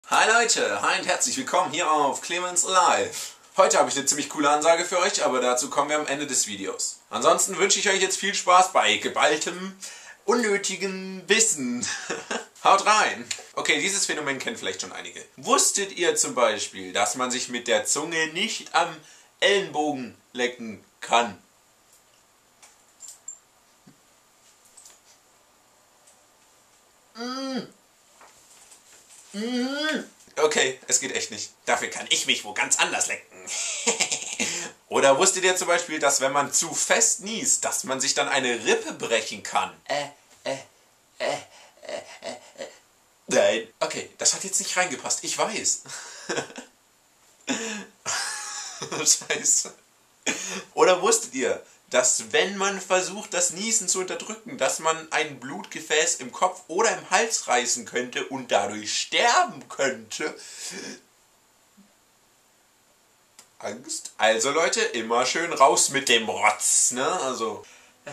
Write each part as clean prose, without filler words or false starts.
Hi Leute, hi und herzlich willkommen hier auf Clemens Live. Heute habe ich eine ziemlich coole Ansage für euch, aber dazu kommen wir am Ende des Videos. Ansonsten wünsche ich euch jetzt viel Spaß bei geballtem, unnötigem Wissen. Haut rein! Okay, dieses Phänomen kennen vielleicht schon einige. Wusstet ihr zum Beispiel, dass man sich mit der Zunge nicht am Ellenbogen lecken kann? Okay, es geht echt nicht. Dafür kann ich mich wo ganz anders lecken. Oder wusstet ihr zum Beispiel, dass wenn man zu fest niest, dass man sich dann eine Rippe brechen kann? Nein. Okay, das hat jetzt nicht reingepasst. Ich weiß. Scheiße. Oder wusstet ihr, dass wenn man versucht, das Niesen zu unterdrücken, dass man ein Blutgefäß im Kopf oder im Hals reißen könnte und dadurch sterben könnte? Angst? Also Leute, immer schön raus mit dem Rotz, ne? Also...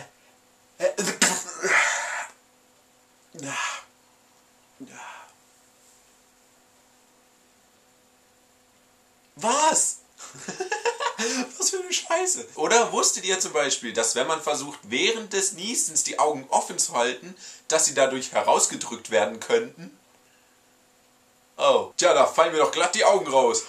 Was? Was für eine Scheiße. Oder wusstet ihr zum Beispiel, dass wenn man versucht, während des Niesens die Augen offen zu halten, dass sie dadurch herausgedrückt werden könnten? Oh, tja, da fallen mir doch glatt die Augen raus.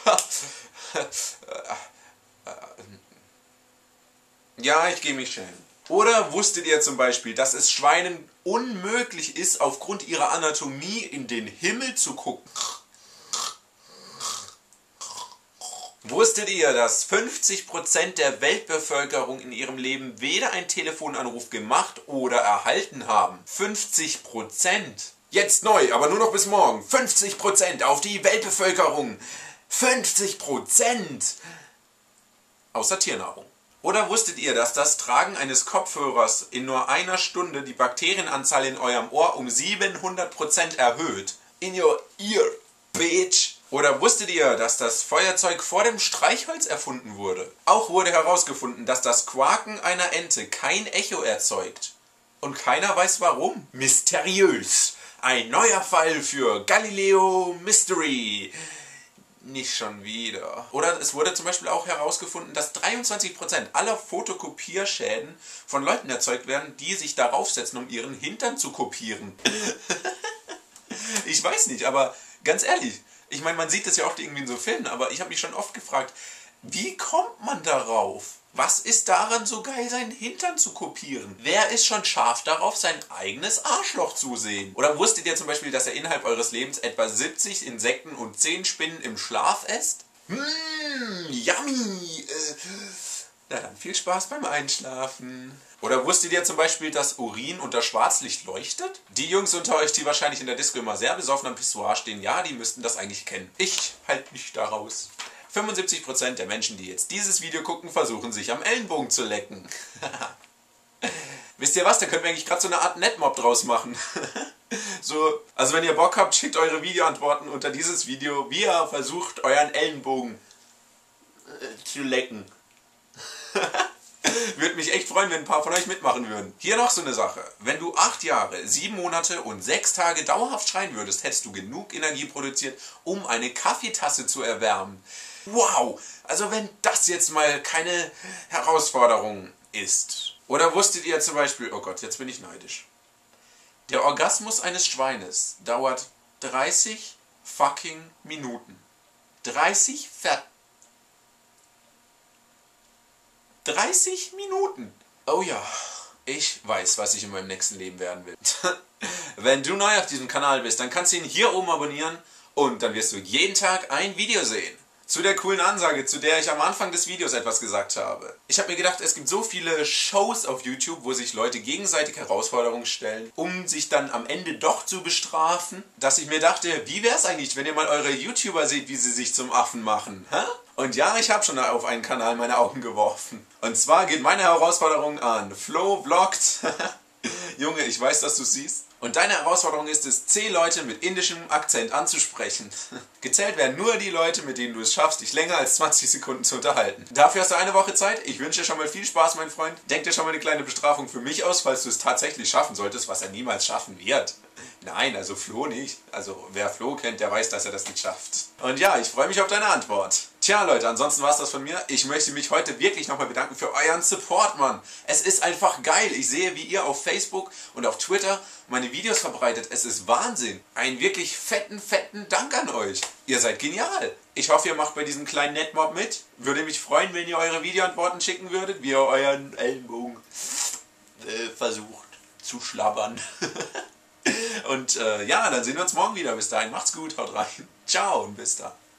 Ja, ich gehe mich schämen. Oder wusstet ihr zum Beispiel, dass es Schweinen unmöglich ist, aufgrund ihrer Anatomie in den Himmel zu gucken? Wusstet ihr, dass 50% der Weltbevölkerung in ihrem Leben weder einen Telefonanruf gemacht oder erhalten haben? 50%! Jetzt neu, aber nur noch bis morgen. 50% auf die Weltbevölkerung! 50%! Außer Tiernahrung. Oder wusstet ihr, dass das Tragen eines Kopfhörers in nur einer Stunde die Bakterienanzahl in eurem Ohr um 700% erhöht? In your ear, bitch! Oder wusstet ihr, dass das Feuerzeug vor dem Streichholz erfunden wurde? Auch wurde herausgefunden, dass das Quaken einer Ente kein Echo erzeugt. Und keiner weiß warum. Mysteriös. Ein neuer Fall für Galileo Mystery. Nicht schon wieder. Oder es wurde zum Beispiel auch herausgefunden, dass 23% aller Fotokopierschäden von Leuten erzeugt werden, die sich darauf setzen, um ihren Hintern zu kopieren. Ich weiß nicht, aber ganz ehrlich, ich meine, man sieht das ja oft irgendwie in so Filmen, aber ich habe mich schon oft gefragt, wie kommt man darauf? Was ist daran so geil, seinen Hintern zu kopieren? Wer ist schon scharf darauf, sein eigenes Arschloch zu sehen? Oder wusstet ihr zum Beispiel, dass ihr innerhalb eures Lebens etwa 70 Insekten und 10 Spinnen im Schlaf esst? Yummy! Na dann, viel Spaß beim Einschlafen. Oder wusstet ihr zum Beispiel, dass Urin unter Schwarzlicht leuchtet? Die Jungs unter euch, die wahrscheinlich in der Disco immer sehr besoffen am Pissoir stehen, ja, die müssten das eigentlich kennen. Ich halte mich da raus. 75% der Menschen, die jetzt dieses Video gucken, versuchen sich am Ellenbogen zu lecken. Wisst ihr was, da können wir eigentlich gerade so eine Art Netmob draus machen. So, also wenn ihr Bock habt, schickt eure Videoantworten unter dieses Video, wie ihr versucht, euren Ellenbogen zu lecken. Würde mich echt freuen, wenn ein paar von euch mitmachen würden. Hier noch so eine Sache. Wenn du 8 Jahre, 7 Monate und 6 Tage dauerhaft schreien würdest, hättest du genug Energie produziert, um eine Kaffeetasse zu erwärmen. Wow! Also wenn das jetzt mal keine Herausforderung ist. Oder wusstet ihr zum Beispiel, oh Gott, jetzt bin ich neidisch. Der Orgasmus eines Schweines dauert 30 fucking Minuten. 30 Minuten. Oh ja, ich weiß, was ich in meinem nächsten Leben werden will. Wenn du neu auf diesem Kanal bist, dann kannst du ihn hier oben abonnieren und dann wirst du jeden Tag ein Video sehen. Zu der coolen Ansage, zu der ich am Anfang des Videos etwas gesagt habe. Ich habe mir gedacht, es gibt so viele Shows auf YouTube, wo sich Leute gegenseitig Herausforderungen stellen, um sich dann am Ende doch zu bestrafen, dass ich mir dachte, wie wäre es eigentlich, wenn ihr mal eure YouTuber seht, wie sie sich zum Affen machen? Hä? Und ja, ich habe schon auf einen Kanal meine Augen geworfen. Und zwar geht meine Herausforderung an Flo Vlogt. Junge, ich weiß, dass du siehst. Und deine Herausforderung ist es, 10 Leute mit indischem Akzent anzusprechen. Gezählt werden nur die Leute, mit denen du es schaffst, dich länger als 20 Sekunden zu unterhalten. Dafür hast du eine Woche Zeit. Ich wünsche dir schon mal viel Spaß, mein Freund. Denk dir schon mal eine kleine Bestrafung für mich aus, falls du es tatsächlich schaffen solltest, was er niemals schaffen wird. Nein, also Flo nicht. Also wer Flo kennt, der weiß, dass er das nicht schafft. Und ja, ich freue mich auf deine Antwort. Tja Leute, ansonsten war es das von mir. Ich möchte mich heute wirklich nochmal bedanken für euren Support, Mann. Es ist einfach geil. Ich sehe, wie ihr auf Facebook und auf Twitter meine Videos verbreitet. Es ist Wahnsinn. Einen wirklich fetten Dank an euch. Ihr seid genial. Ich hoffe, ihr macht bei diesem kleinen Netmob mit. Würde mich freuen, wenn ihr eure Videoantworten schicken würdet, wie ihr euren Ellenbogen versucht zu schlabbern. Und ja, dann sehen wir uns morgen wieder. Bis dahin, macht's gut, haut rein. Ciao und bis dann.